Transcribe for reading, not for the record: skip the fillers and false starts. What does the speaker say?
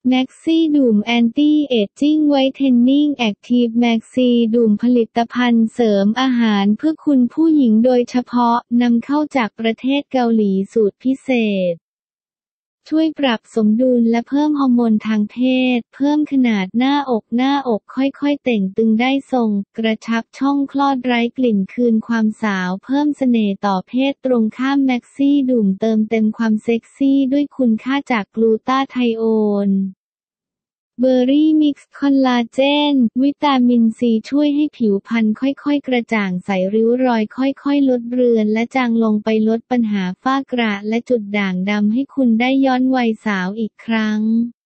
แม็กซี่ดูมแอนตี้เอจจิ้งไวท์เทนนิ่งแอคทีฟแม็กซีดูมผลิตภัณฑ์เสริมอาหารเพื่อคุณผู้หญิงโดยเฉพาะนำเข้าจากประเทศเกาหลีสูตรพิเศษช่วยปรับสมดุลและเพิ่มฮอร์โมนทางเพศเพิ่มขนาดหน้าอกค่อยๆเต่งตึงได้ทรงกระชับช่องคลอดไร้กลิ่นคืนความสาวเพิ่มเสน่ห์ต่อเพศตรงข้ามแม็กซี่ดูมเติมเต็มความเซ็กซี่ด้วยคุณค่าจากกลูตาไทโอนเบอร์รี่มิกซ์คอลลาเจนวิตามินซีช่วยให้ผิวพรรณค่อยๆกระจ่างใสริ้วรอยค่อยๆลดเลือนและจางลงไปลดปัญหาฝ้ากระและจุดด่างดำให้คุณได้ย้อนวัยสาวอีกครั้ง